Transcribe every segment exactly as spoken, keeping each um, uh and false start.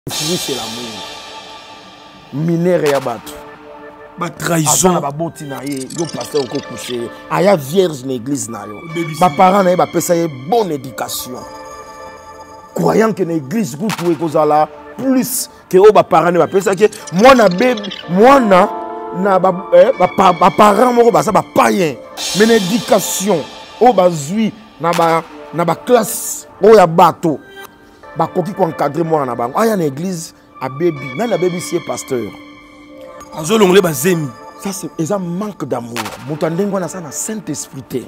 C'est l'amour. Minère et abattu. Ba trahison. Ba boti na ye, yo pasteur ko coucher. Aya vierge l'église na yo. Ba parents na ye ba pesa ye bonne éducation. Croyant que l'église ku tout ekozala plus que o ba parents ba pesa que moi na bébé, moi na na ba ba ba parents moko ba ça ba païen. Mais l'éducation o ba zui na ba na ba classe o ya bateau. Ba koki ko encadrer moi na bango. Aya na église a baby, na na baby c'est pasteur. Azolongole bazemi. Ça c'est un manque d'amour. Moutandengwa na ça na Saint-Esprit.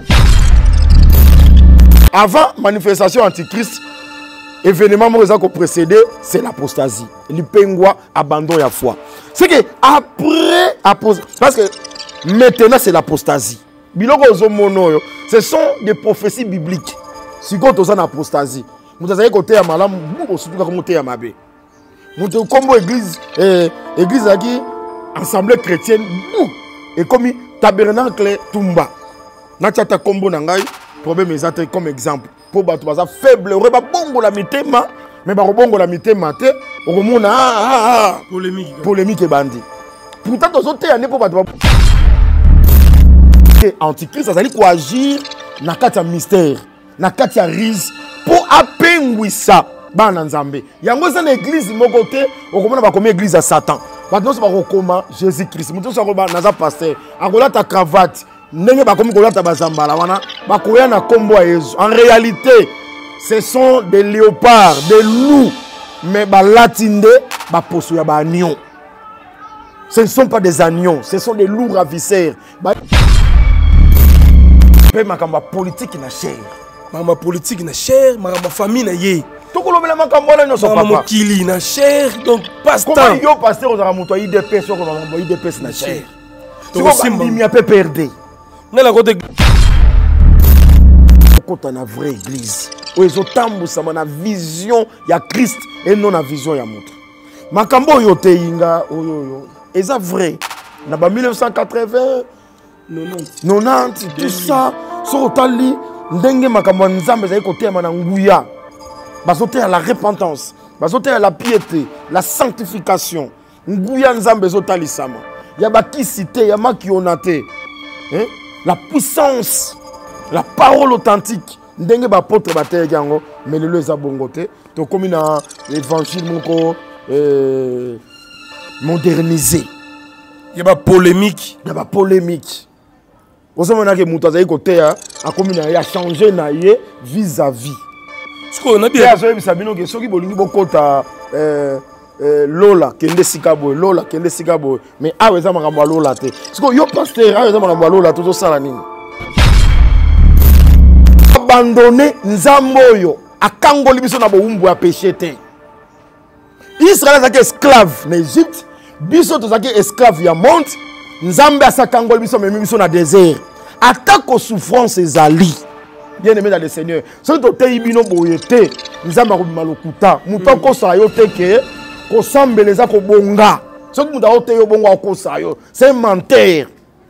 Avant manifestation antichrist, événement moza ko précédé, c'est l'apostasie. Lipengwa abandon ya foi. C'est que après parce que maintenant c'est l'apostasie. Biloko zomono, ce sont des prophéties bibliques. Si quand on a l'apostasie, vous avez côté à malam, vous surtout comme côté à mabe. Vous avez comme église église qui assemblée chrétienne et comme tabernacle tumba. Na tata kombo na ngai problème exact comme exemple pour battre baza faible reba bongo la mitema mais ba bongo la mitema te okomona ah ah polémique polémique bandi. Pourtant tozo te ane pour battre antichrist azali ko agir na kati ya mystère na kati ya rise pour apengwisa bana nzambe yango za na église moko te okomona ba comme église à Satan. Maintenant, c'est pas Jésus-Christ. Nous sommes un pasteur. On a ta cravate. En réalité, ce sont des léopards, des loups. Mais ce ne sont pas des agneaux. Ce sont des loups ravisseurs. Ma politique na cher. Ma politique na cher. Ma famille na ye. Tout le monde a mokili na cher donc pasteur. Comment yo pasteur on a monté I D P sur on I D P na cher. Tu vois il a peu perdu. Na la côté quand on a vraie église. Où ils ont tambusa na vision ya Christ et non la vision ya montre. Makambo yo te inga oyo yo. Est-ce vrai? Na ba mille neuf cent quatre-vingts quatre-vingt-dix quatre-vingt-dix tout ça sur otali ndenge makambo nzambe za côté na nguya. Bazote à la repentance, bazote à la piété, la sanctification. Nguya nzambe zotali sama. Ya baki cité, ya maki onate. Hein? La puissance, la parole authentique. Ndenge ba potre ba te yango, mais le leza bongote. To comme na évangile moko euh modernisé. Ya ba polémique, ya ba polémique. Osomona ke mutu azali côté a comme na ya changer na ye vis-à-vis. Ce qu'on a dit, Lola, kende sikabo, Lola, kende sikabo, mais ah ouais ça m'a ramené Lola te. Ce que yo pasteur, ah ouais ça m'a ramené Lola tout ça la nini. Abandonner nzamboyo, akango libiso na bo umbu ya péché te. Israël est esclave en Égypte, biso to zaki esclave ya monde, nzambe asakango libiso memi biso na désert. Attaque souffrance ezali. Bien aimé dans le Seigneur. Si tu as dit que nous avons malokuta, nous avons dit que les gens bonga. Si nous avons dit que c'est un menteur.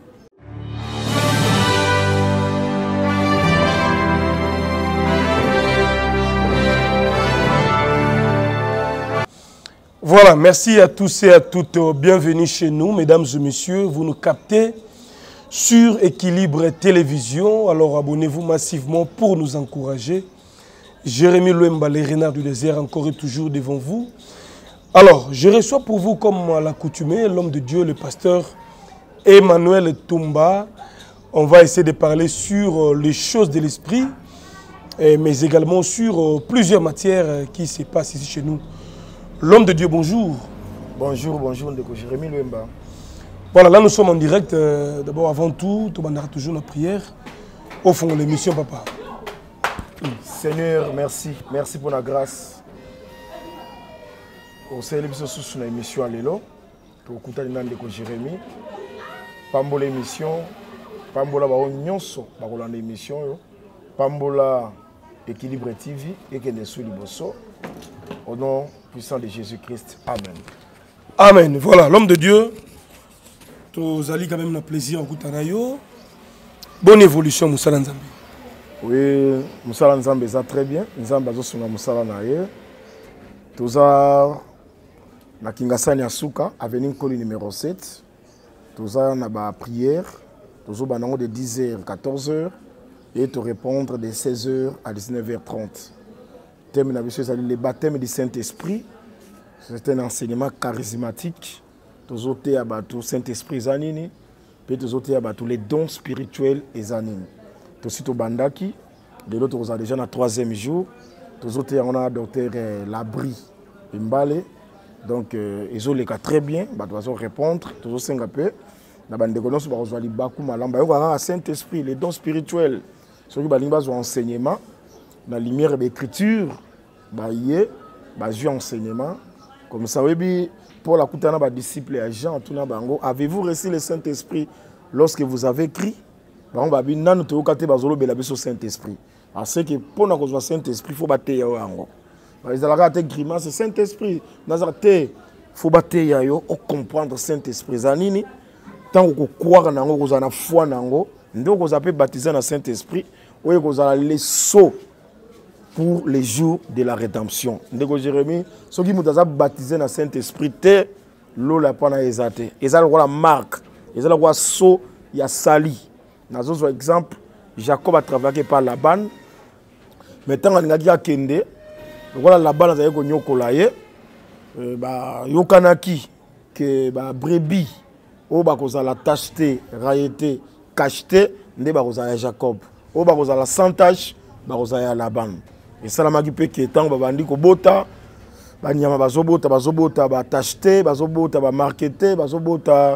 Voilà, merci à tous et à toutes. Bienvenue chez nous, mesdames et messieurs. Vous nous captez sur Équilibre Télévision. Alors abonnez-vous massivement pour nous encourager. Jérémy Louemba, les renards du désert, encore et toujours devant vous. Alors, je reçois pour vous, comme à l'accoutumée, l'homme de Dieu, le pasteur Emmanuel Tumba. On va essayer de parler sur les choses de l'esprit, mais également sur plusieurs matières qui se passent ici chez nous. L'homme de Dieu, bonjour. Bonjour, bonjour, Jérémy Louemba. Voilà, là nous sommes en direct. Euh, D'abord, avant tout, tout le monde a toujours la prière. Au fond de l'émission, papa. Seigneur, merci. Merci pour la grâce. Au Seigneur, nous sommes sur l'émission à l'élo. Pour écouter le Jérémy. Pambola émission. Pambola Nyonso. Pambola l'émission. Pambola Équilibre T V. Et que nous sommes au nom puissant de Jésus-Christ. Amen. Amen. Voilà, l'homme de Dieu. Tous allez quand même un plaisir en Koutanayo. Bonne évolution, Moussala Nzambe. Oui, Moussala Nzambe, ça très bien. Nzambe a Moussala Naye. Toza na Kingasani Asuka, avenue Nkoli numéro sept. Toza na ba prière. Tozo banango de dix heures à quatorze heures. Et te répondre de seize heures à dix-neuf heures trente. Thème na biso le baptême du Saint-Esprit. C'est un enseignement charismatique. Tozo te abatu Saint-Esprit zanini. Puis tozo te abatu les dons spirituels et zanini. Tosi to bandaki. De l'autre, on a déjà le troisième jour. Tozo te on a docteur Labri Mbale. Donc ils ont les cas très bien. Bah doivent répondre. Tozo senga peu. Na bande konoso ba kozwa libaku malamba. Yo ka Saint-Esprit, les dons spirituels. Ceux qui ba limba zo enseignement. La lumière de l'écriture, bah yé, bah j'ai enseignement. Comme ça, oui, pour la coutana, bah disciple et Jean, tout na bango. Avez-vous reçu le Saint-Esprit lorsque vous avez écrit? Bah on va bien nan to kate bazolo belabe sur Saint-Esprit. Alors c'est que pour na kozwa Saint-Esprit, faut bater ya yango. Bah ils ala kate grimace Saint-Esprit. Nazarte, faut bater ya yo, on comprendre Saint-Esprit zanini. Tant qu'on croire nango kozana foi nango, ndo kozape baptiser na Saint-Esprit, ou kozala les sceaux pour les jours de la rédemption. Ndeko Jérémie, ceux qui m'ont baptisé dans le Saint-Esprit, l'eau la pana ezate. Ils ont la marque, ils ont la saut, il y a sali. Dans un exemple, Jacob a travaillé par Laban. Maintenant, on a dit à Kende, voilà Laban a dit qu'on kolaye, bah yokanaki que bah brebis, au bah qu'on a la tacheté, railleté, cacheté, ndé bah qu'on a Jacob, au bah qu'on a la santage, bah qu'on a Laban. Et ça, la magie peut que tant que bandi ko bota, banyama bazobota, bazobota, batachete, bazobota, bamarkete, bazobota.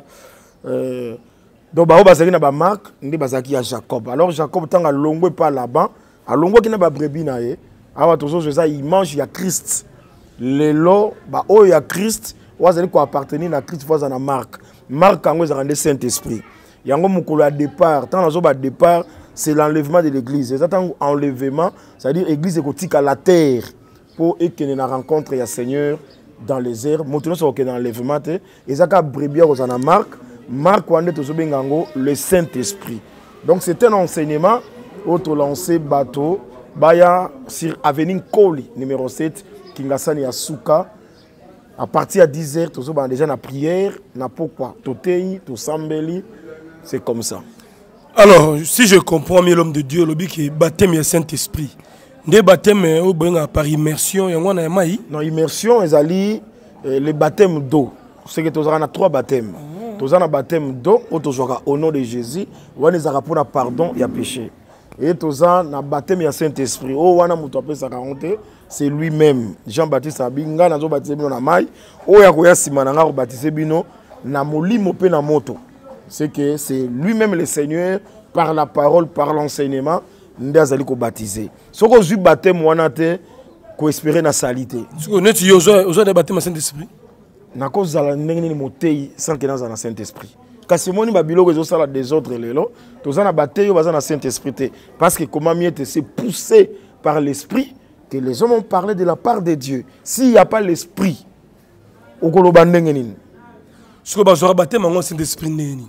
Donc bao bazaki na ba marque, ndi bazaki à Jacob. Alors Jacob tant a longo pas là-bas, a longo qui na ba brebis na ye. Awa tozo ça il mange il y a Christ. Lelo ba o ya Christ, wazali ko appartenir na Christ fois na marque. Marque ngo za rendre Saint-Esprit. Yango mukolo à départ, tant nazo ba départ c'est l'enlèvement de l'église. C'est un enlèvement, c'est-à-dire l'église est à la terre pour qu'il y ait une rencontre et un Seigneur dans les airs. Maintenant, c'est un enlèvement. Et ça a brebis à la marque. Marque, le Saint-Esprit. Donc, c'est un enseignement. Autre lancé bateau. Baya sur Avenue Koli, numéro sept, Kingasani Asuka. À partir de dix heures, nous avons déjà la prière. Na pourquoi Totei, Tosambeli. C'est comme ça. Alors, si je comprends mieux l'homme de Dieu, le but qui est baptême et Saint-Esprit. Des baptêmes par immersion, il y a un maï. Non, immersion, ils allaient les baptêmes d'eau. C'est que tu as trois baptêmes. Tu as un baptême d'eau, tu as au nom de Jésus, tu as un pour pardon, il y a péché. Et tu as un baptême et Saint-Esprit. Oh, c'est lui-même. Jean-Baptiste Abinga, nous baptisé dans la maille. Oh, il y a un simananga baptisé bino na molimo pe na moto. C'est que c'est lui-même le Seigneur, par la parole, par l'enseignement, nous allons baptiser. Ce qu'on a baptême, on a espérer la salité. Ce qu'on a dit, on a baptême Saint-Esprit. Na cause de la nengeni sans que dans le Saint-Esprit. Parce que moi, je suis ça des autres lélo, tous en baptême dans le Saint-Esprit. Parce que comment mieux c'est poussé par l'Esprit que les hommes ont parlé de la part de Dieu. S'il n'y a pas l'Esprit, au koloba nengeni. Ce qu'on a baptême dans le Saint-Esprit nengeni.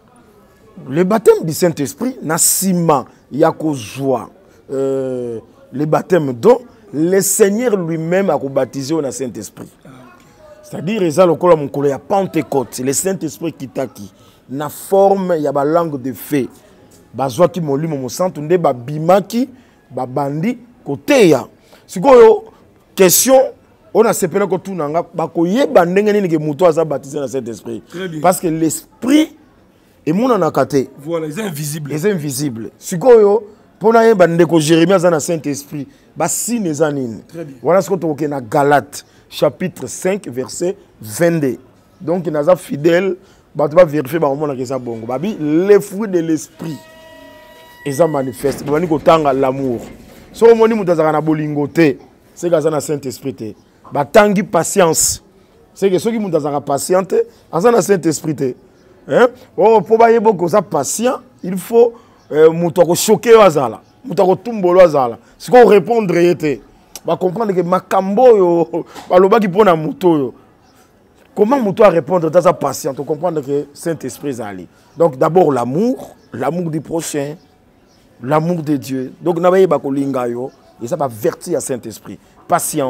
Le baptême du Saint-Esprit, Nassima, Yakozwa, euh, le baptême d'eau, le Seigneur lui-même a baptisé au Saint-Esprit. C'est-à-dire, il y a le Pentecôte, le Saint-Esprit qui t'a qui, na forme, il y a la langue de feu. Bazwa qui m'a lu mon sang, tu n'es pas bimaki, babandi, côté ya. Si vous avez question, on a sepelé que tout n'a pas koye bandengeni que muto a baptisé dans le Saint-Esprit. Parce que l'Esprit et mon anakate. Voilà, ils sont invisibles. Ils sont invisibles. Si vous pour na bande ko Jérémie dans le Saint-Esprit, ba si les anines. Voilà ce qu'on a dans Galates chapitre cinq verset vingt-deux. Donc il a fidèle, ba tu vas vérifier ba moment na ça bongo. Babi les fruits de l'esprit. Ils sont manifestés. Ba ni ko tanga l'amour. So moni mutazaka na bolingote, c'est que ça na Saint-Esprit te. Ba tangi patience. C'est que ceux qui mutazaka patiente, en ça na Saint-Esprit. Hein? Oh, pour bailler beaucoup ça patient, il faut euh, choquer wazala, mutako tumbolo wazala. Ce qu'on répondre était, va comprendre que makambo yo, baloba qui pona muto yo. Comment muto a répondre dans sa patience, on comprendre que Saint-Esprit zali. Donc d'abord l'amour, l'amour du prochain, l'amour de Dieu. Donc nabaye bako linga yo, et ça va vertir à Saint-Esprit. Patience,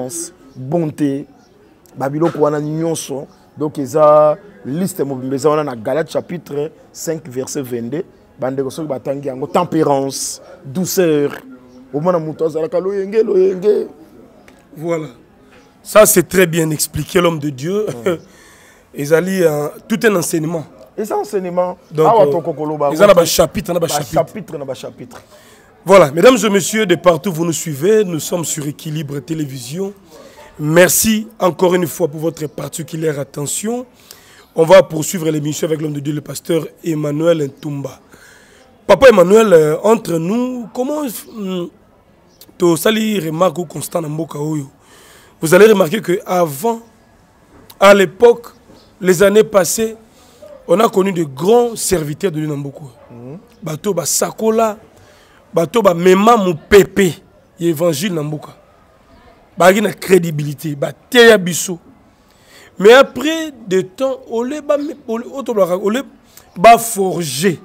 bonté babilo kwana nyonso donc eza liste mobimeza wana na Galates chapitre cinq verset vingt-deux bande ko soki batangi yango tempérance douceur au mona muto azalaka loyenge loyenge. Voilà, ça c'est très bien expliqué, l'homme de Dieu. Ils allaient euh, tout un enseignement. Et ça enseignement donc euh, ils ont un chapitre, un chapitre, un chapitre. Voilà, mesdames et messieurs, de partout vous nous suivez, nous sommes sur Équilibre Télévision. Merci encore une fois pour votre particulière attention. On va poursuivre l'émission avec l'homme de Dieu, le pasteur Emmanuel Ntumba. Papa Emmanuel, euh, entre nous, comment tu sali remarque constant dans Mboka Oyo? Vous allez remarquer que avant, à l'époque, les années passées, on a connu de grands serviteurs de l'Inamboko. Bato ba sakola, bato ba mema mu pepe, évangile Namboka. Ba na crédibilité, ba teya biso. Mais après des temps, on les ba on les ba forger.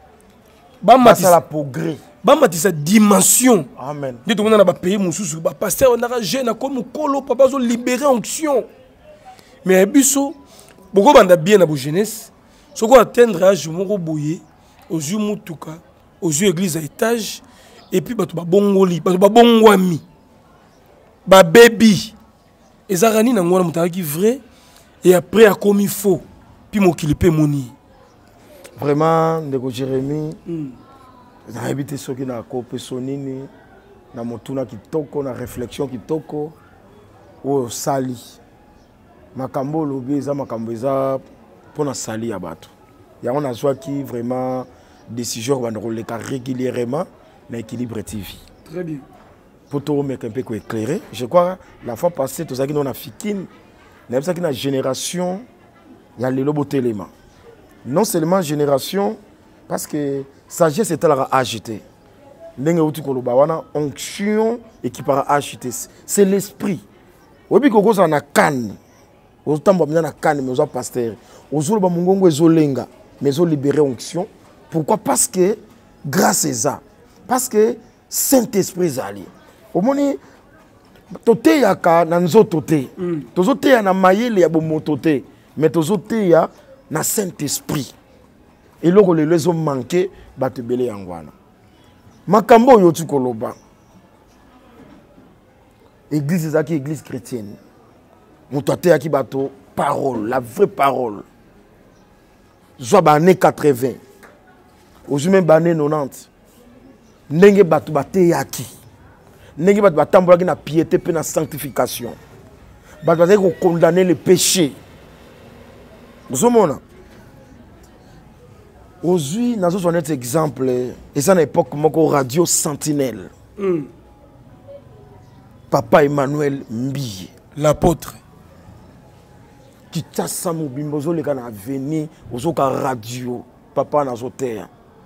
Ba matisa la progrès. Ba matisa dimension. Amen. Dit on a ba payer mon sous ba pasteur on a jeune comme kolo papa zo libérer onction. Mais biso beaucoup banda bien na bo jeunesse. Ce qu'on atteindre âge moko boyer aux yeux mutuka aux yeux église à étage et puis bato ba bongoli bato ba bongwami ba baby ezarani na ngwana mutaki vrai et après a comme il faut puis mo kilipe moni vraiment ndeko Jérémie na habité soki na ko pesonini na motuna kitoko na réflexion kitoko o sali makambo lobi eza makambo eza pour na sali ya bato ya on a soit qui vraiment décision va nous régulièrement na Équilibre T V. Très bien. Pour te remettre un peu éclairé, je crois la fois passée tout ça qui nous a fikine na ça qui na génération il y a les lobo téléma. Non seulement génération parce que sagesse est à agiter. Ndenge uti ko loba wana onction et qui para agiter c'est l'esprit. Obi ko ko ça na canne. Autant na canne mais aux pasteur. Ozolo ba mungongo ezolenga mais zo libérer onction. Pourquoi? Parce que grâce à ça, parce que Saint-Esprit zali. Au moni tote yaka na nzoto te. Tozo te ya na mayele ya bomotote, mais tozo te ya na Saint-Esprit. Et loko le lezo manqué bato belé yangwana. Makambo yo tu koloba. Église ezaki église chrétienne. Motote yaki bato parole, la vraie parole. Soit ba année quatre-vingts. Aujourd'hui même année quatre-vingt-dix. Ndenge batu bate yaki. Ndenge batu batambola ki na piété pe na sanctification. Batu bate ko condamner le péché. Vous mona. Aujourd'hui, nous avons un exemple, et c'est une époque moko radio Sentinelle. Mm. Papa Emmanuel Mbiye, l'apôtre. Qui t'a samu bimbozo le kana veni, ozo ka radio, papa na zoter.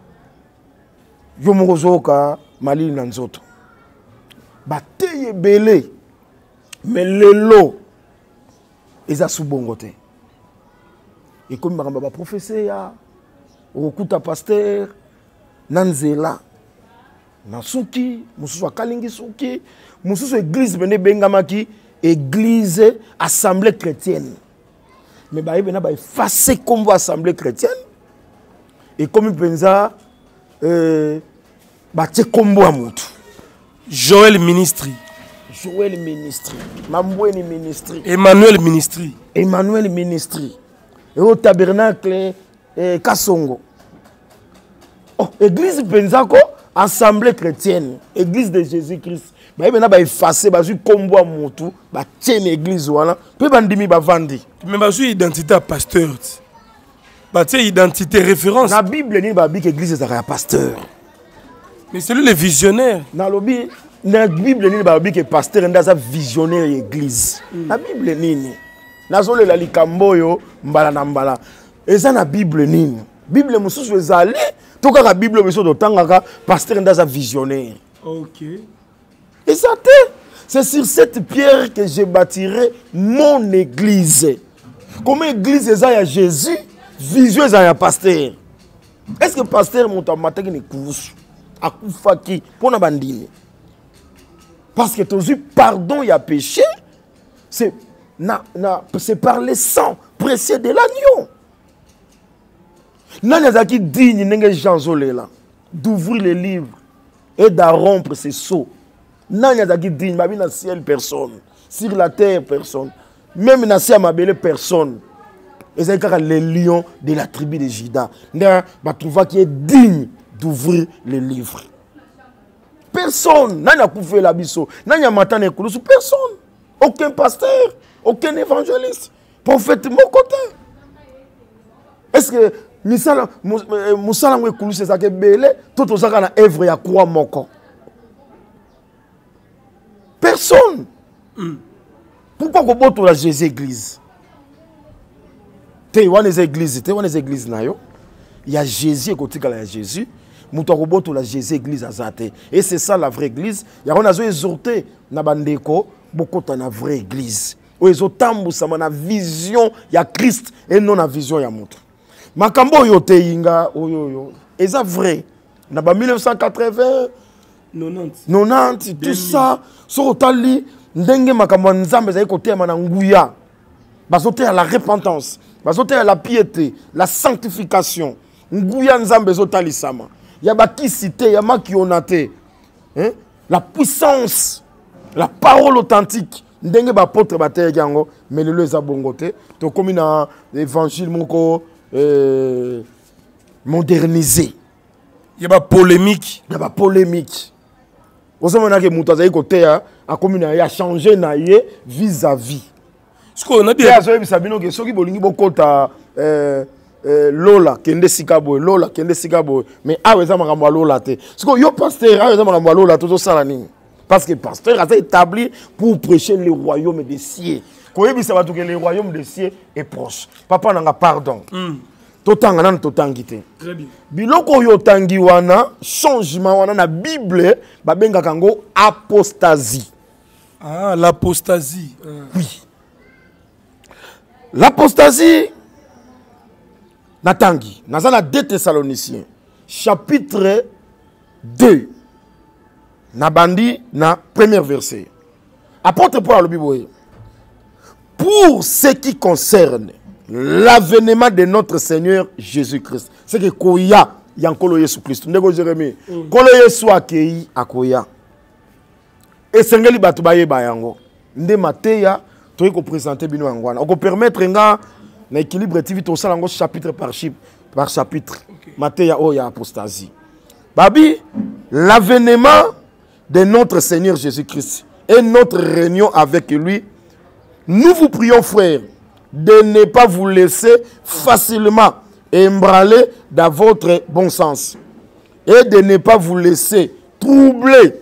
Yo mozo ka mali na nzoto. Bateye belé, mais lelo, eza subongote. Et comme ma baba professeur ya, okuta pasteur nanzela nasuki mususu akalingi suki mususu église bene bengamaki église assemblée chrétienne mais ba bena ba effacer comme assemblée chrétienne et comme penza euh ba te kombo amutu Joël Ministry Joël Ministry Mambweni Ministry Emmanuel Ministry Emmanuel Ministry et au tabernacle et Kasongo. Oh, église Benzako, assemblée chrétienne, église de Jésus-Christ. Bah, il va effacer, bah, je combo à motu, bah, tiens l'église, voilà. Puis, bandimi, bah, vandi. Mais, bah, je identité à pasteur. Bah, tu identité référence. La Bible, ni bah, que l'église est un pasteur. Mais c'est lui le visionnaire. Dans lobby, la Bible, ni bah, que pasteur, est un visionnaire église. La Bible, ni. Nazole la likamboyo, mbala na mbala. Et ça la Bible nini. Bible mususu ezali to ka Bible beso dotangaka pasteur ndaza visionnaire. OK. Et ça c'est sur cette pierre que je bâtirai mon église. Comme église eza ya Jésus, vision eza ya pasteur. Est-ce que pasteur monta mataki ne kusu akufaki pona bandini? Parce que tu as eu pardon ya péché c'est par le sang précieux de l'agneau. Nani azaki digne nenge Jean Zolela d'ouvrir les livres et d'arrompre ses sceaux. Nani azaki digne, ma vie dans le ciel personne, sur la terre personne, même dans le ciel ma belle personne. Et c'est les lions de la tribu de Juda. Bah trouva qui est digne d'ouvrir les livres. Personne, nani a couvert la biso, nani a matane koulousu, personne, aucun pasteur, aucun évangéliste, prophète mon côté. Est-ce que Misala Moussala Moukoulou c'est ça qui est belé, tout ça qui est œuvre à quoi moko. Personne. Mm. Pourquoi qu'on botte la Jésus église? T'es une église, t'es une église nayo. Il y a Jésus côté il y a Jésus. Mouto ko botte la Jésus église azate. Et c'est ça la vraie église. Il y a on a exhorté na bandeko beaucoup dans la vraie église. O ezotambu sama na vision ya Christ et non na vision ya montre. Makambo yo te inga oyo yo eza vrai na ba mille neuf cent quatre-vingts quatre-vingt-dix quatre-vingt-dix tout ça so otali ndenge makambo nzambe za côté na nguya bazote à la repentance bazote à la piété la sanctification nguya nzambe zotali sama ya ba kisité ya makionate hein la puissance la parole authentique ndenge ba apôtre ba te yango mais le eza bongote to komi na évangile moko Euh, modernisé. Il y a une polémique. Il y a une polémique. Vous savez que Moutazaï côté a changé vis-à-vis. Ce qu'on a dit, c'est ceux qui bolingi beaucoup de Lola, Kende Sikabo, Lola, Kende Sikabo. Mais ah ouais ça m'a ramené Lola te. Ce que yo pasteur ah ouais ça m'a ramené Lola tout ça là ni. Parce que pasteur a été établi pour prêcher le royaume des cieux. Quand le royaume des cieux est proche. Papa n'a pas pardon. Totanga nan totangite. Très bien. Biloko yo tangi wana changement wana na Bible ba benga kango apostasie. Ah, l'apostasie. Ah. Oui. L'apostasie natangi. Nazana deux Thessaloniciens chapitre deux. Na bandi na premier verset. Apôtre Paul le Bible. Pour ce qui concerne l'avènement de notre Seigneur Jésus-Christ, c'est que Koya Yankolo Yesu Christ. Ndeko Jérémie, Kolo Yesu akei akoya. Et sengeli batu baye bayango. Nde mateya to ko présenter bino ngwana. On peut permettre nga na équilibre T V to salango chapitre par chapitre par chapitre. Mateya oya apostasie. Babi, l'avènement de notre Seigneur Jésus-Christ et notre réunion avec lui. Nous vous prions, frères, de ne pas vous laisser facilement embraler dans votre bon sens et de ne pas vous laisser troubler,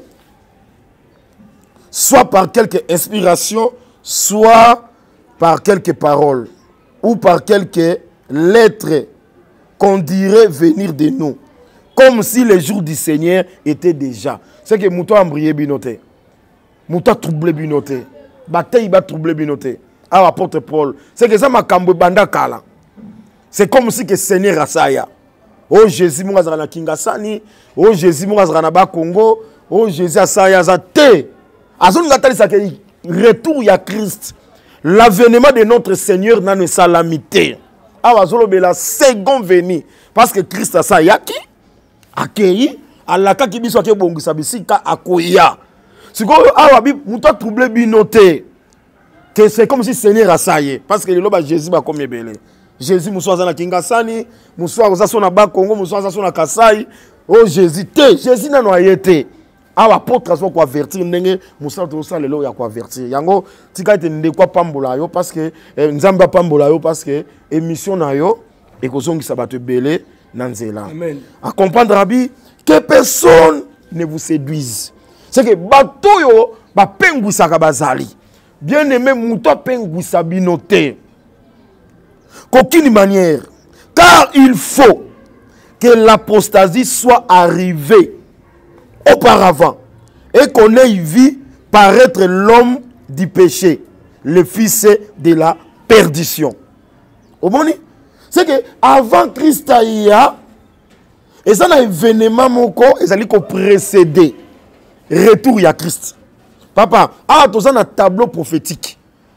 soit par quelque inspiration, soit par quelques paroles ou par quelques lettres qu'on dirait venir de nous, comme si les jours du Seigneur étaient déjà. C'est que Mouto a embrayé binoté, Mouto a troublé binoté. Bataille va troubler binoté. Ah, apôtre Paul. C'est que ça m'a cambo banda kala. C'est comme si que Seigneur Asaya. Oh Jésus mon azana kingasani. Oh Jésus mon azana ba Congo. Oh Jésus Asaya zate. Azon ngatali sa ke retour ya Christ. L'avènement de notre Seigneur n'a ne salamité. Ah wazolo be la seconde venue parce que Christ Asaya ki akei alaka ki biso ke bongisa bisika akoya. Si vous avez troublé binoté, que c'est comme si Seigneur a saillé. Parce que le loba Jésus va comme belé. Jésus moussa na kingasani, moussa ozaso na ba Congo, moussa ozaso na Kasai. Oh Jésus te, Jésus n'a noyé te. Ah apôtre so ko avertir ndenge moussa to sa lelo ya ko avertir. Yango tika te nde kwa pambola yo parce que nzamba pambola yo parce que émission na yo et ko zongi sabato belé na nzela. Amen. À comprendre Rabbi que personne ne vous séduise. C'est que bateau yo ba pengwisa ka bazali. Bien aimé mouto pengwisa binoté. Qu'aucune manière. Car il faut que l'apostasie soit arrivée auparavant et qu'on ait vu paraître l'homme du péché, le fils de la perdition. Au bon, c'est que avant Christ aïa, et ça n'a événement moko, et ça a précédé retour à Christ. Papa, ah, tu as un tableau prophétique.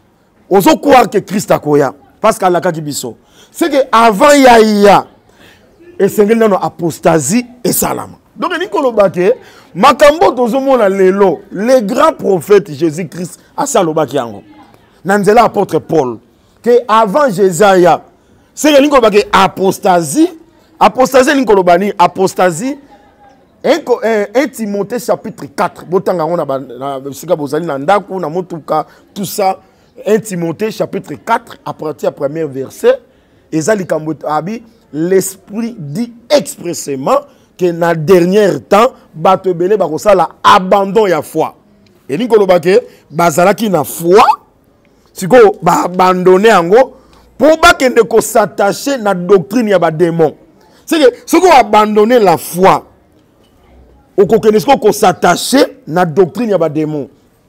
ozo croire que Christ akoya parce qu'à la kakibiso c'est que avant ya ya et c'est que non apostasie et salama donc Nicolas Baké makambo tozo mona lelo les grands prophètes Jésus-Christ a salobaki yango nanzela apôtre Paul que avant Jésaïa c'est que Nicolas Baké apostasie apostasie Nicolas Bani apostasie un Timothée chapitre quatre botanga on a sika bozali na ndaku na motuka tout ça un Timothée chapitre quatre à partir du premier verset ezali kamboto abi l'esprit dit expressément que dans le dernier temps bato belé bakosala abandon ya foi et ni koloba ke bazalaki na foi siko ba abandonner yango pour ba kende ko s'attacher na doctrine ya ba démon c'est que siko abandonner la foi au kokenesko ko s'attacher na doctrine ya ba démon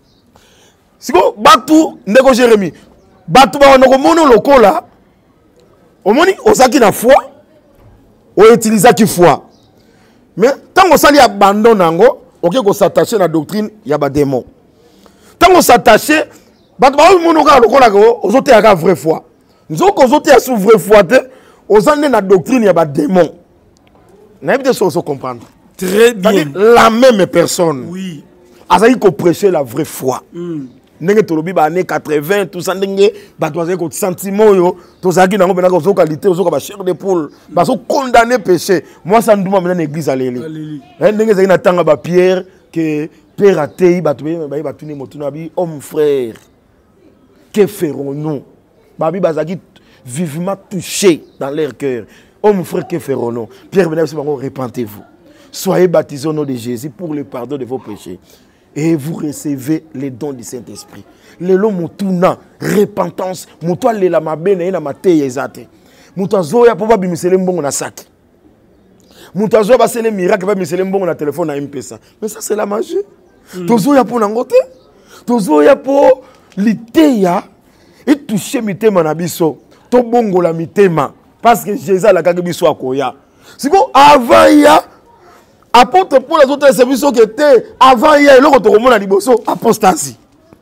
siko batu ndeko Jérémie batu ba onoko mono lokola omoni osaki na foi o utiliser ki foi mais tant on s'ali abandon nango ok ko s'attacher na doctrine ya ba démon tant on s'attacher batu ba mono ka lokola ko ozote ya ka vraie foi nzoko ozote ya sous vraie foi te ozande na doctrine ya ba démon na éviter ça se comprendre très bien la même personne oui azali ko prêcher la vraie foi mm. Nenge tolobi ba années quatre-vingt tout ça ndenge ba toazé ko sentiment yo tozaki nango benaka zo qualité zo ka ba chair de poule ba so condamner péché moi ça nduma mena église aleli eh ndenge zaki na tanga ba Pierre que père atei ba tobe ba ba tuni motuna bi homme frère que ferons-nous ba bi bazaki vivement touché dans leur cœur homme frère que ferons-nous Pierre venait se repentez-vous soyez baptisés au nom de Jésus pour le pardon de vos péchés et vous recevez les dons du Saint-Esprit. Le lo mutuna repentance, mutwa le la mabene na mateye ezate. Mutwa zoya po ba bimisele mbongo na sac. Mutwa zoya ba sele miracle ba bimisele mbongo na téléphone na M P S A. Mais ça c'est la magie. Mm. Tozoya po na ngote. Tozoya po liteya et toucher mitema na biso. To bongo la mitema parce que Jésus la kaki biso akoya. Siko avant ya apôtre pour les autres services qui étaient avant hier, le retour au liboso apostasie.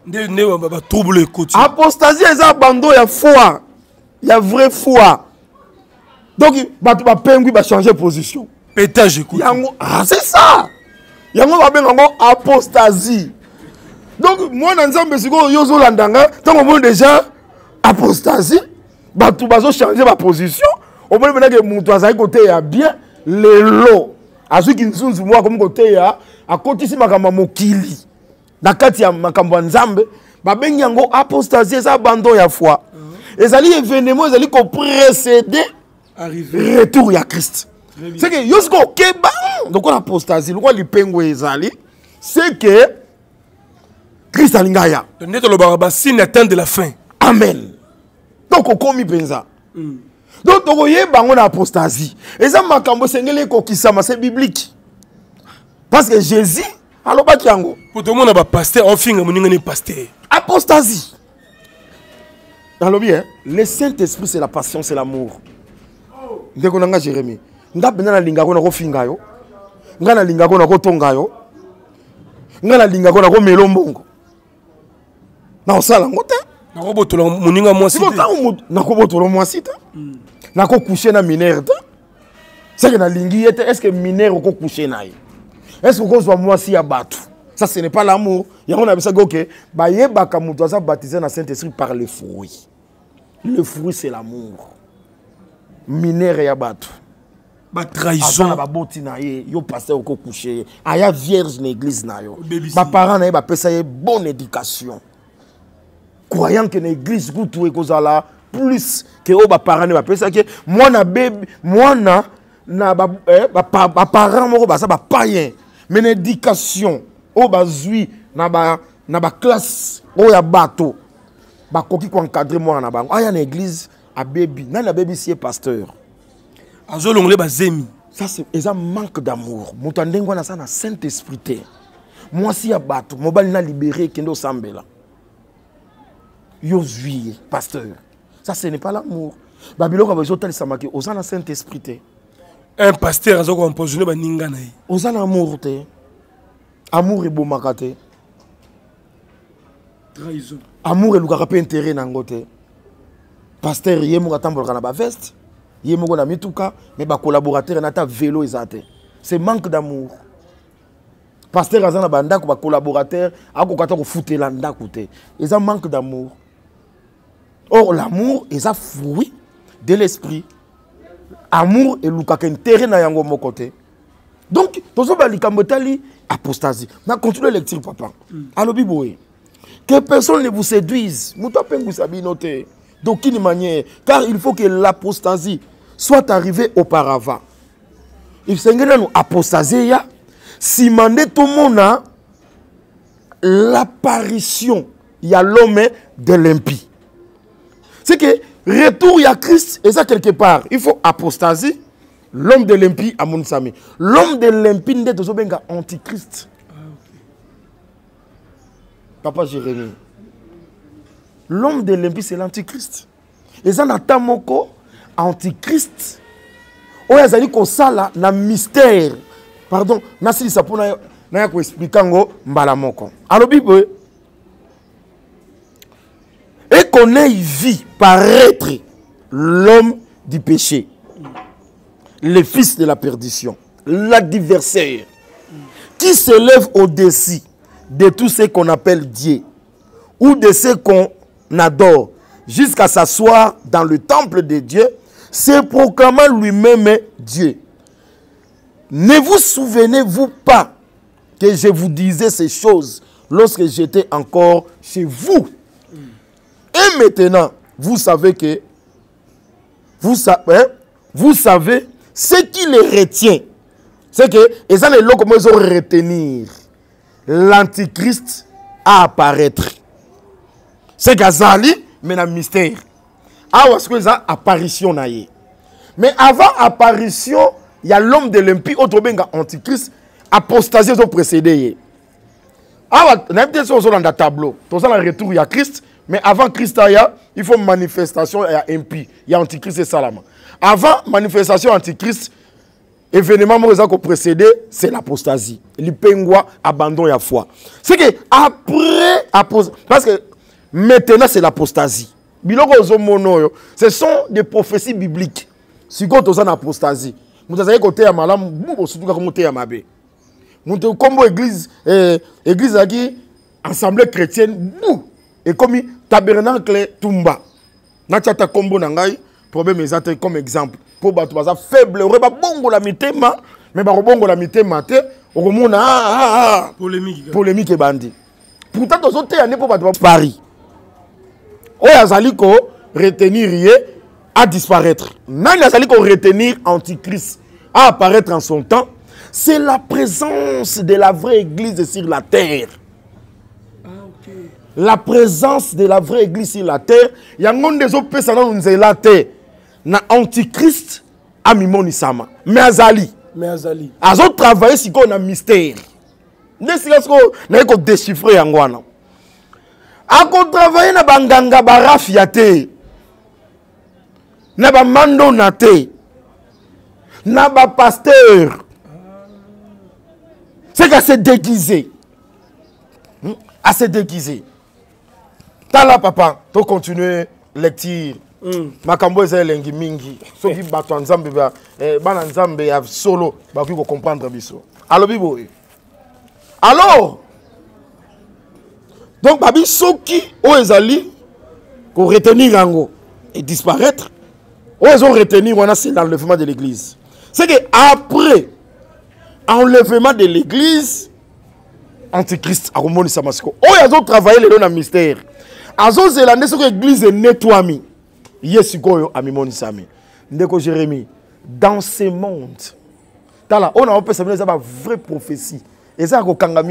Apostasie, c'est abandon, il y a foi. Il y a vraie foi. Donc, il va changer de position. Pétage, écoute. Ah, c'est ça. Il y a un apostasie. Donc, moi, dans un peu, yozo landanga, tant qu'on déjà apostasie, il va changer de position. Au moins, que mon côté est bien, les lots. À ceux qui nous ont comme côté à côté si makamba mokili na kati ya makambo nzambe ba bengi yango apostasie ça abandon ya foi et ça li événement ça li ko précéder arriver retour ya Christ c'est que yosko keba donc on apostasie le quoi li pengo ezali c'est que Christ alingaya donner le baraba signe atteint de la fin amen donc on komi penza mm. Donc, vous voyez, on a apostasie. Et ça, c'est biblique. Parce que Jésus, alors, pour tout le monde, un pasteur, on finit un pasteur. Apostasie. Alors, bien, le Saint-Esprit, c'est la passion, c'est l'amour. Dès qu'on a Jérémie, on a bien la linga qu'on a finga yo. On a la linga qu'on a tonga yo. On a la linga qu'on a melombongo. Non, ça, la moto. Nakobotolo moninga mwasi te. Nakobotolo mwasi te. Nako coucher na minère te. C'est que na lingi était est-ce que minère ko coucher na. Est-ce que ko zo mwasi ya batu. Ça ce n'est pas l'amour. Ya on a ça OK. Ba yeba ka mutu za baptisé na Saint-Esprit par le fruit. Le fruit c'est l'amour. Minère ya batu. Ba trahison ba boti na ye yo pasteur ko coucher. Aya vierge na église na yo. Ba parents na ba pesa ye bonne éducation. Croyant que l'église tout est là plus que aux parents ne pas ça que moi na bébé moi na na ba parents mo ba ça ba païen mais l'éducation au bazui na ba na ba classe o ya bateau ba koki ko encadrer moi na bango aya na église a bébé na na bébé si pasteur azolongole ba zemi ça c'est un manque d'amour mutandengo na ça na Saint-Esprit moi si ya bateau mobali na libéré kendo sambela Yosué, pasteur. Ça, ce n'est pas l'amour. Babylone a besoin de s'amaquer. Aux en Saint-Esprit. Un pasteur a besoin de n'ingana. Aux en amour. Amour et beau makate. Trahison. Amour et lukaka pe intérêt na ngote. Pasteur yemo katambolaka na ba veste. Yemo ko na mituka mais ba collaborateur na ta vélo ezate. C'est manque d'amour. Pasteur azana banda ko ba collaborateur akokata ko foutela ndako te. Eza manque d'amour. Or l'amour est un fruit de l'esprit. Amour et lukaka intérêt na yango moko te. Donc, tozo ba likambotali apostasie. Na continue lecture papa. Alobi boye. Que personne ne vous séduise. Mouta pengu sabinote. D'aucune manière. Car il faut que l'apostasie soit arrivée auparavant. Il s'engage nous apostasie ya. Si mandé tout le monde a l'apparition. Il y a l'homme de l'impie. C'est que retour il y a Christ. Et ça quelque part. Il faut apostasie. L'homme de l'impie à mon sami. L'homme de l'impie n'est pas antichrist. Ah, okay. Papa Jérémie. L'homme de l'impie c'est l'antichrist. Et ça n'a pas moko antichrist. Oh ya zali ko sala na mystère. Pardon, nasi sa pour na na ko expliquer ngo mbala moko. Alors Bible et qu'on ait vu paraître l'homme du péché. Le fils de la perdition, l'adversaire, qui se lève au-dessus de tout ce qu'on appelle Dieu, ou de ce qu'on adore, jusqu'à s'asseoir dans le temple de Dieu, se proclamant lui-même Dieu. Ne vous souvenez-vous pas que je vous disais ces choses lorsque j'étais encore chez vous? Et maintenant, vous savez que, vous savez, vous savez, ce qui les retient, c'est que, et ça, les lots, comment ils ont retenir l'antichrist à apparaître. C'est Gazali, mais dans le mystère. Ah, parce que ça, apparition. Mais avant apparition, il y a l'homme de l'impie, autre benga antichrist, apostasie, ils ont précédé. Ah, on a peut-être dans le tableau. Tout ça, le retour, il y a Christ, mais avant Christ, il faut manifestation, il y a impie, il y a antichrist et salama. Avant manifestation antichrist, événement qui précédé, c'est l'apostasie. Le pengwa abandon la foi. C'est que après, parce que maintenant c'est l'apostasie. Ce sont des prophéties bibliques. Si vous avez une apostasie, vous avez côté à malam, vous surtout comme côté à mabé. Vous avez comme église, église qui assemblée chrétienne, et comme tabernacle tumba. Nachata kombo nangai. Problème est comme exemple. Pour battre ça faible, on va bongo la mitema, mais on bongo la mitema te, on remonte ah ah polémique polémique et bandit. Pourtant dans autres années pour battre Paris. Oh yazaliko retenir rien à disparaître. Nan yazaliko retenir antichrist à apparaître en son temps. C'est la présence de la vraie église sur la terre. Ah, okay. La présence de la vraie église sur la terre. Il y a un des autres personnes qui la terre. Na antichrist a mimoni sama. Mais azali. Mais azali. Azo travailler si qu'on a mystère. Ne si qu'on n'a pas déchiffrer en guana. Ako travailler na banganga barafiate. Na ba mando nate. Na ba pasteur. C'est qu'à se déguiser. À se déguiser. T'as là papa, tu continuer lecture. Makambo eza elengi mingi soki bato nzambe ba bana nzambe ya solo ba ko comprendre biso alobi boye alors donc babi soki o ezali ko retenir yango et disparaître o ezo retenir wana c'est l'enlèvement de l'église. C'est que après enlèvement de l'église antichrist a remonté sa masco o ezo travailler le dans mystère azo zelande ce que l'église est nettoyée. Yes, goyo amimoni sami. Ndeko Jérémie, dans ce monde, tala, on a un peu ça une vraie prophétie. Et ça,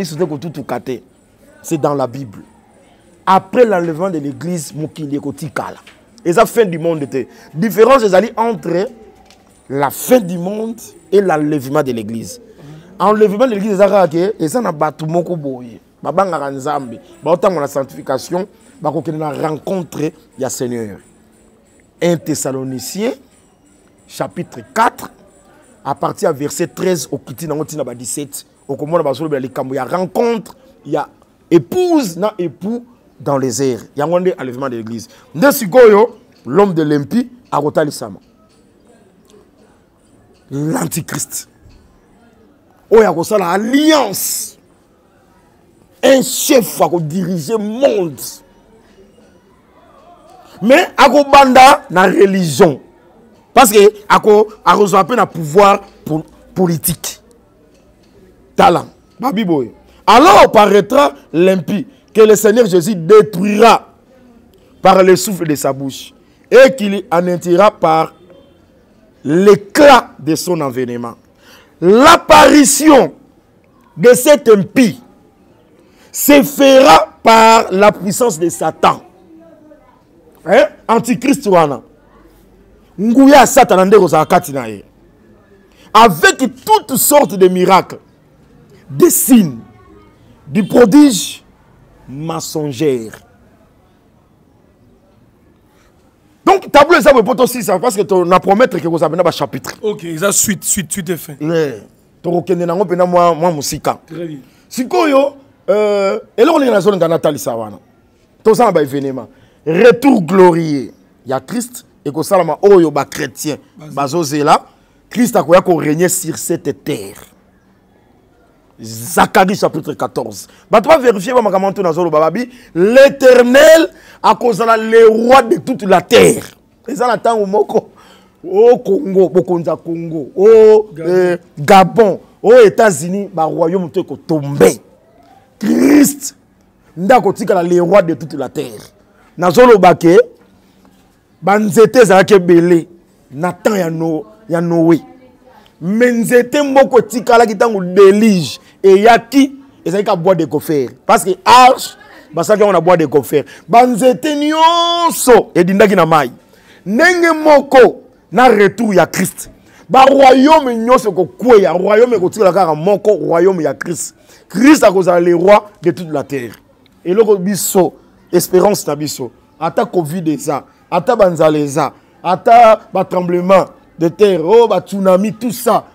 c'est dans la Bible. Après l'enlèvement de l'église, et ça fin du monde était. Différence entre la fin du monde et l'enlèvement de l'église. Enlèvement de l'église, et ça n'a pas tout mon boye. Babanga nzambe, ba autant la sanctification, ba ko na rencontre ya Seigneur. un Thessaloniciens, chapitre quatre, à partir du verset treize au dix-sept, au comment il y a rencontre, il y a épouse, na époux dans les airs. Il y a un enlèvement de l'église. L'homme de l'impie a retali sama. L'antichrist. Oh, il y a l'alliance. Un chef qui dirige le monde. Mais il y a banda na religion. Parce que il y a un pouvoir politique. Talent. Alors paraîtra l'impie que le Seigneur Jésus détruira par le souffle de sa bouche et qu'il anéantira par l'éclat de son envénement. L'apparition de cet impie se fera par la puissance de Satan. Hein? Antichrist wana. Nguya Satan ande kozakati na ye. Avec toutes sortes de miracles, des signes, du prodige mensongère. Donc, tableau ça peut aussi ça parce que tu as promettre que vous avez un chapitre. Ok, ça suite suite suite est fait. Ouais. Tu reconnais nango pena moi moi musika. Très bien. Sikoyo euh et là on est dans la zone de Nathalie Sawana. Tout ça va événement. Retour glorieux. Il y a Christ et que salama oyo ba chrétien. Bazozela Christ a ko régner sur cette terre. Zacharie chapitre quatorze. Bah, tu vas vérifier l'éternel a causé le roi de toute la terre. Et ça, l'attend au Moko, au Congo, au Congo, au euh, Gabon, aux États-Unis, le royaume est tombé. Christ, le roi de toute la terre. Nazolo Bake, Banzete Zake Belé, Nathan ya Noé. Menzete mboko tikala kitango délige et yaki ezali ka bois de coffre parce que arche basaki on a bois de coffre banzete nyonso edindaki na mai ndenge moko na retour ya Christ ba royaume nyonso ko kweya royaume ko tikala kaka moko royaume ya Christ Christ a kozala le roi de toute la terre et loko biso espérance na biso ata covid eza ata banzaleza ata ba tremblement de terre, oh, bah, tsunami, tout ça.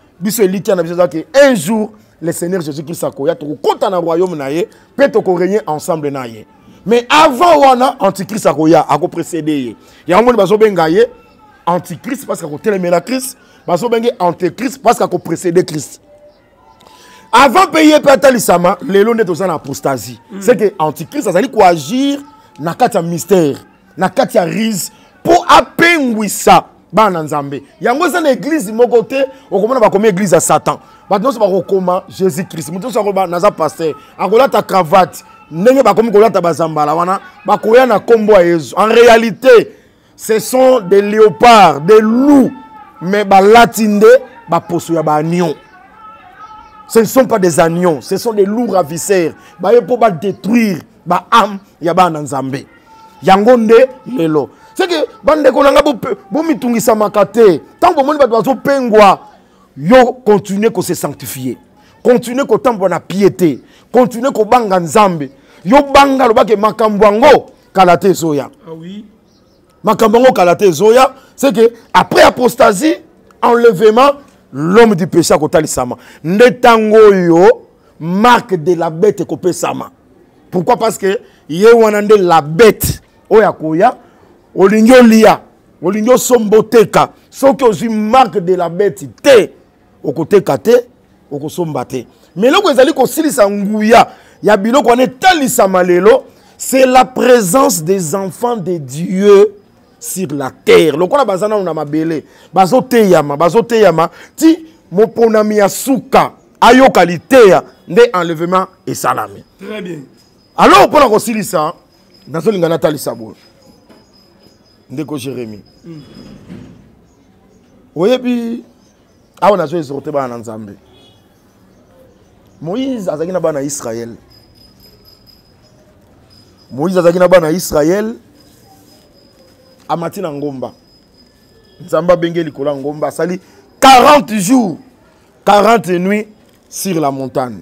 Un jour, le Seigneur Jésus-Christ a koya, tu comptes dans le royaume naïe, peut-être régner ensemble naïe. Mais avant, on a Antichrist a koya, a précédé. Il y a un monde qui a Antichrist parce qu'il a télémé la Christ, Antichrist parce qu'il a précédé Christ. Avant de payer Pétalisama, les lois sont en apostasie. C'est que Antichrist a dit quoi agir dans le mystère, dans le risque, pour appeler ça. Bana nzambe yango za na église mo côté okomona ba comme église à Satan ba non so ba kokoma Jésus Christ muto so ba naza pasteur akola ta cravate ndenge ba comme kola ta bazambala wana ba koya na kombo ya Yesu en réalité ce sont des léopards des loups mais ba latinde ba poso ya ba agneau ce ne sont pas des agneaux ce sont des loups ravisseurs ba ye pour ba détruire ba âme ya ba nzambe yango nde lelo. C'est que bande konanga bo mitungisa makate tant que moni bato pengwa yo continuer ko se sanctifier continuer ko tambo na piété continuer ko banga nzambe yo banga lo bake makambwango kalate zoya. Ah oui. Makambwango kalate zoya c'est que après apostasie enlèvement l'homme du péché a kotali sama ndetango yo marque de la bête ko pesama. Pourquoi? Parce que ye wanande la bête oya koya Olingyo lia, olingyo somboteka, soki ozi marque de la bête te, okoteka te, okosombate. Mais là, vous allez kosilisa nguya, ya biloko ane talisa malelo, c'est la présence des enfants de Dieu sur la terre. Lokola bazana on a mabele, bazo teyama, bazo teyama, ti moponami ya suka, ayo qualité ya, nde enlèvement et salami. Très bien. Alors, pour la kosilisa, nazo lingana talisa bo. Ndeko Jérémie. Mm. Oui, puis, ah, on a joué sur le terrain en Nzambe. Moïse a zaki na bana Israël. Moïse a zaki na bana Israël. Amati na ngomba. Nzamba bengi likola ngomba. Sali quarante jours, quarante nuits sur la montagne.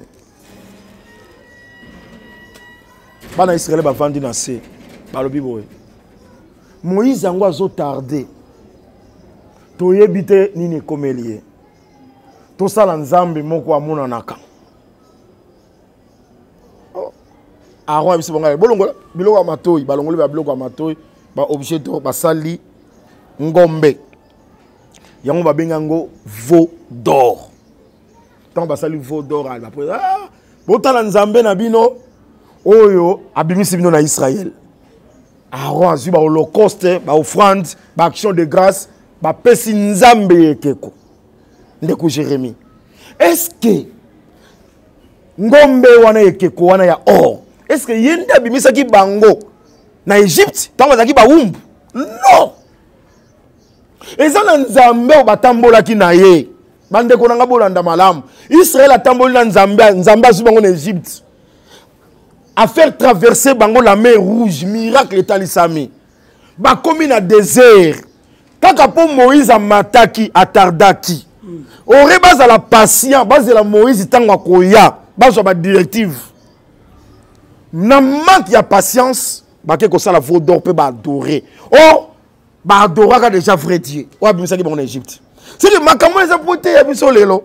Bana Israël ba vandi na se. Balobi boye. Moïse a zo tardé. Toyebite nini komelie. To sala nzambe moko amuna naka. Oh. Aaron a biso bonga bolongo biloko matoi balongoli ba biloko matoi ba objet to ba sali ngombe yango ba bengango veau d'or tant ba sali veau d'or al ba ah botala nzambe na bino oyo abimisi bino na Israël Aaron a ba holocauste ba offrande ba action de grâce ba pesi nzambe yekeko ndeko Jérémie est-ce que ngombe wana yekeko wana ya or est-ce que yende abimisa ki bango na Égypte tant bazaki ba umbu non eza na nzambe batambola ki na ye bande ko nanga bolanda malamu Israël atamboli na nzambe nzambe azu bango na Égypte à faire traverser bango la mer rouge miracle etalisami ba komi na désert kaka po Moïse amataki atardaki aurait bas la patient bas la Moïse tango akoya bas ba directive na manque ya patience ba ke ko sala veau d'or pe ba adorer oh ba adoraka déjà vrai Dieu ou abimisa ki bango na Égypte c'est que makambo eza pote ya biso lelo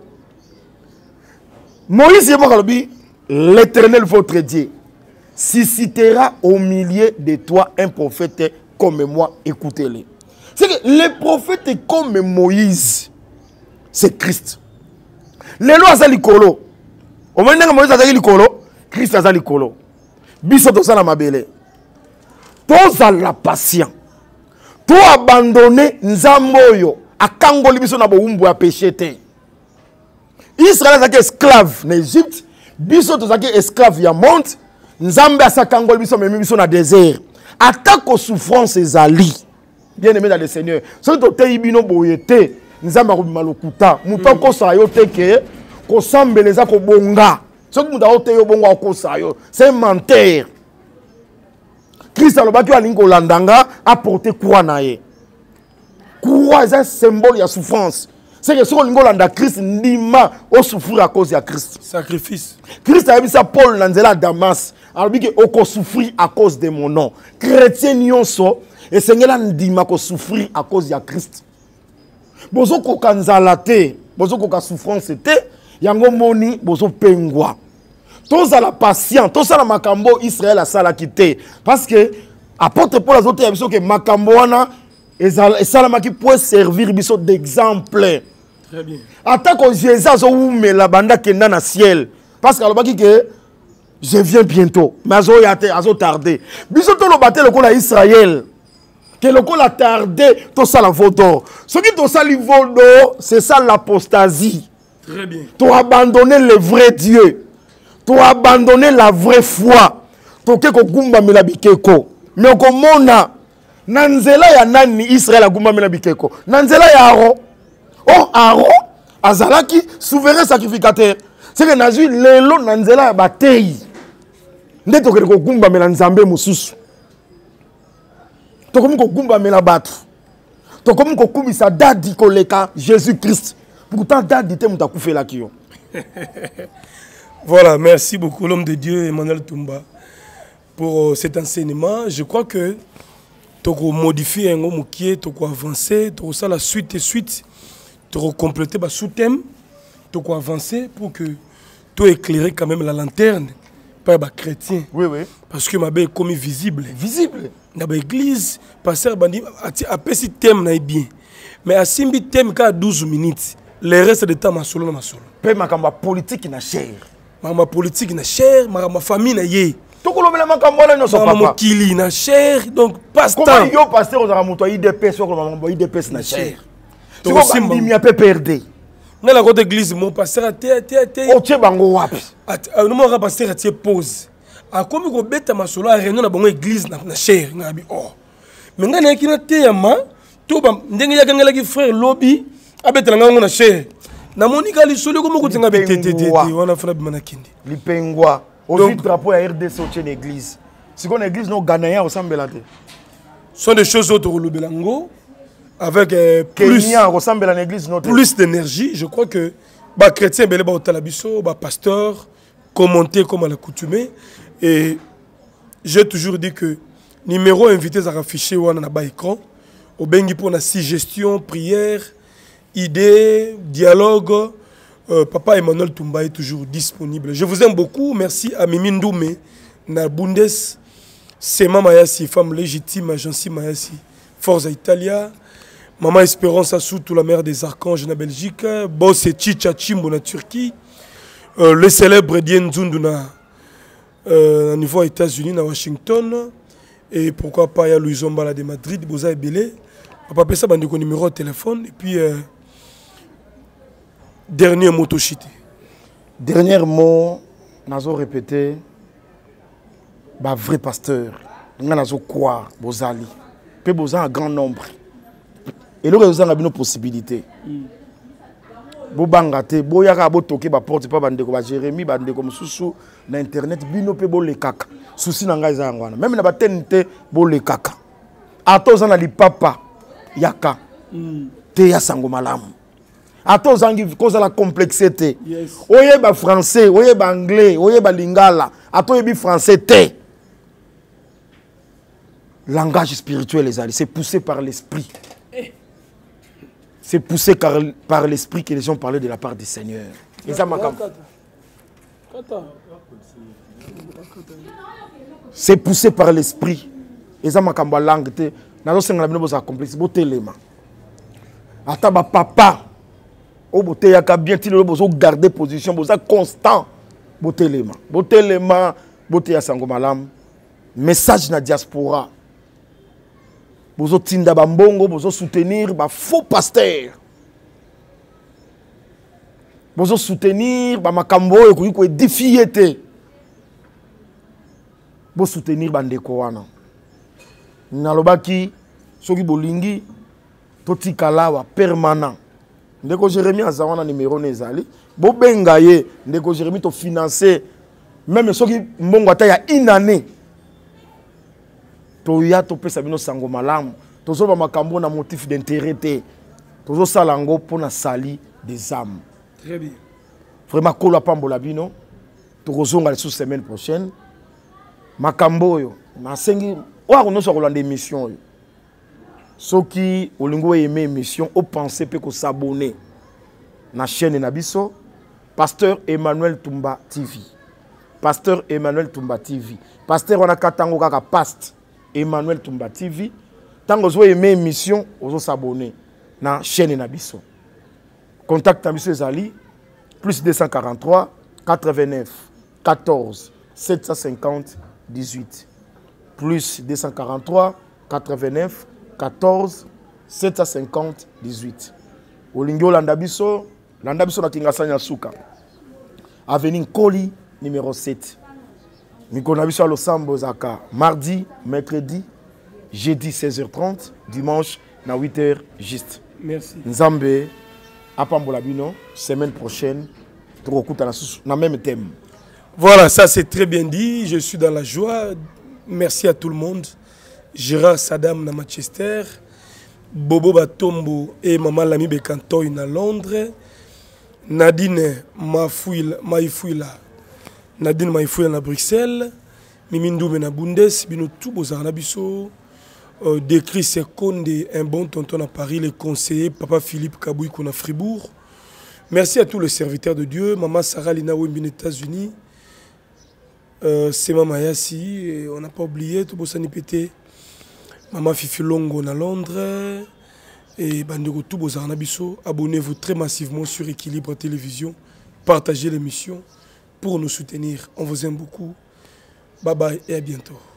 Moïse yemo kalobi l'Éternel votre Dieu suscitera au milieu de toi un prophète comme moi écoutez-le. C'est que le prophète comme Moïse c'est Christ. Lelo azali kolo. Au moment où Moïse azali kolo, Christ azali kolo. Biso to sala mabele. To la patient. To abandonner nzamboyo akangoli biso na boumbu ya péché te. Israël azaki esclave na Égypte, biso to zaki esclave ya monde, nzambe asakangoli biso memi biso na désert. Attaque souffrance ezali. Bien aimé dans le Seigneur. Ce que tu as bino boyete, nzamba ko malokuta. Muto ko sa yo teke, ko sambeleza ko bonga. Ce que muta ote yo bonga ko sa yo, c'est un menteur. Christ alobaki alingo landanga apporter croix na ye. Croix est un symbole de souffrance. C'est que ce que lingo landa Christ ndima o souffrir à cause de Christ. Sacrifice. Christ a dit ça Paul nanzela Damas. Alors que oko souffrir à cause de mon nom. Chrétien nyonso et Seigneur ndima ko souffrir à cause de Christ. Bozo ko kanzala te, bozo ko ka souffrance te, yango moni bozo pengwa. Tous à la patience, tous à la makambo Israël a sala quitté parce que apôtre Paul a zoté que makambo wana et salama qui peut servir biso d'exemple. Très bien. Attaque Jésus zo mais la banda kenda na ciel parce que alobaki que je viens bientôt. Mais azo yate azo tardé. Biso to lo baté le ko la Israël. Que le ko la tardé to sala vodo. Ce qui to sali vodo, c'est ça l'apostasie. Très bien. Tu as abandonné le vrai Dieu. Tu as abandonné la vraie foi. Tu as gumba mela bikeko. Mais komona nanzela ya nani Israël a gumba mela bikeko. Nanzela ya Aaron. Oh Aaron azalaki souverain sacrificateur. C'est que nazui lelo nanzela ya batei. Nde to ko gumba mela nzambe mususu. To komi ko gumba mela batu. To komi ko kumisa dadi koleka Jésus Christ. Pourtant dadi te muta kufela kiyo. Voilà, merci beaucoup l'homme de Dieu Emmanuel Toumba pour euh, cet enseignement. Je crois que tu as modifié un homme qui est, tu as avancé, tu as ça la suite et suite, tu as complété le sous-thème, tu as avancé pour que tu aies éclairé quand même la lanterne par les chrétiens. Oui, oui. Parce que ma belle est comme visible. Visible. Dans l'église, pasteur bandi après si thème na bien. Mais à simbi thème qu'à douze minutes, le reste de temps ma solo na ma solo. Pe makamba politique na cher. Ma politique na cher, ma famille na ye. To ko lobela makambo na nyoso papa. Ma kili na cher, donc passe temps. Comment yo pasteur ozara muto I D P so ko makambo I D P na cher. Tu ko bandi mi ape perdre. Na la côté église mon pasteur a té té té. O tche bango wapi. No mo pasteur a té pause. A komi ko beta masolo a réunion na bango église na na cher na bi oh. Mais ngana ki na té yama to ba ndenge ya kangela ki frère lobby a beta nga na cher. Na monika li solo ko mo ko tinga beta té té wana frère manakindi. Lipengwa. Au drapeau à R D C au l'église. Si qu'on église nos Ghanéens ressemble à Ce sont des choses autres au Belango avec euh, plus ressemble à l'église notre plus d'énergie. Je crois que bah chrétien belé ba otalabiso, bah pasteur commenter comme à l'accoutumée et j'ai toujours dit que numéro invité à afficher wana na ba écran au bengi pour la suggestion, prière, idée, dialogue. Euh, Papa Emmanuel Toumba est toujours disponible. Je vous aime beaucoup. Merci à Mimi Ndoumé, na Bundes, c'est Maman Mayasi, femme légitime, agence Mayasi, Forza Italia, Maman Espérance Assoutou, la mère des archanges en Belgique, Boss et Chicha Chimbo en Turquie, euh, le célèbre Dien Zunduna euh, au niveau des États-Unis, à Washington, et pourquoi pas il y a Louis Zombala de Madrid, Boza et Belé. On va pas ça, un numéro de téléphone, et puis euh, dernier mot Toshiti. Dernier mot, nous répété. Bah vrai pasteur, nous avons quoi, Bozali, peu besoin un grand nombre. Et là, nous avons une possibilité. Bo bangate, bo yaka bo toke ba porte pas bande ko ba Jérémie bande ko mususu na internet bino pe bo le kaka. Souci na ngai za ngwana. Même na ba tenite bo le kaka. Ato za na li papa yaka. Te ya sango malamu. Ato zangi cause la complexité. Yes. Oye ba français, oye ba anglais, oye ba lingala. Ato yebi français te. Langage spirituel, les alliés, c'est poussé par l'esprit. C'est poussé par, par l'esprit que les gens parlaient de la part du Seigneur. C'est poussé par l'esprit. Et ça m'a dit langue. Nous avons accompli. C'est beauté les mains. Attends, papa. Au beauté, il y a bien garder position. Vous êtes constant. Beauté les mains. Beauté les mains. Beauté à Sangomalam. Message na diaspora. Vous tinda bambongo, vous soutenir ba faux pasteur. Vous soutenir ba makambo et ko défier te. Vous soutenir bandeko wana. Nalobaki soki bolingi totikala wa permanent. Ndeko Jérémie azawana numéro nezali. Bo benga ye ndeko Jérémie to financer même soki mbongo ata ya une année. Toya to pesa bino sango malamu tozo ba makambo na motif d'intérêt te tozo salango pona sali des âmes. Très bien. Vraiment kola pambola bino tokozonga la semaine prochaine makambo yo na sengi wa kono so kolanda émission yo soki olingo aimer émission o penser pe ko s'abonner na chaîne na biso Pasteur Emmanuel Tumba T V. Pasteur Emmanuel Tumba T V. Pasteur wana katango kaka past Emmanuel Tumba T V. Tant que vous aimez émission, vous s'abonner à la chaîne Nabiso. Contact Nabiso Zali, plus deux cent quarante-trois, quatre-vingt-neuf, quatorze, sept cent cinquante, dix-huit. Plus deux cent quarante-trois, quatre-vingt-neuf, quatorze, sept cent cinquante, dix-huit. Olingio Landabiso, Landabiso na Kingasanya Suka. Avenue Koli, numéro sept. Miko Nabiso Alosambo Zaka, mardi, mercredi, jeudi seize heures trente, dimanche na huit heures juste. Merci. Nzambe, Apambolabino, semaine prochaine, na même thème. Voilà, ça c'est très bien dit. Je suis dans la joie. Merci à tout le monde. Gérard Sadam na Manchester, Bobo Batombo et Maman Lami Bekantoy na Londres, Nadine Maïfouila, Nadine Maïfouila na Bruxelles, Mimindou na Bundes, Bino tout Bozarna Bisso. Euh, décrit Sekonde, un bon tonton à Paris, le conseiller Papa Philippe Kabouikou à Fribourg. Merci à tous les serviteurs de Dieu. Maman Sarah Lina Wembi aux États-Unis. Euh, c'est Maman Yassi, et on n'a pas oublié, tout ça pété. Maman Fifi Longo à Londres. Et Bandego tout Bisso. Abonnez-vous très massivement sur Équilibre Télévision. Partagez l'émission pour nous soutenir. On vous aime beaucoup. Bye bye et à bientôt.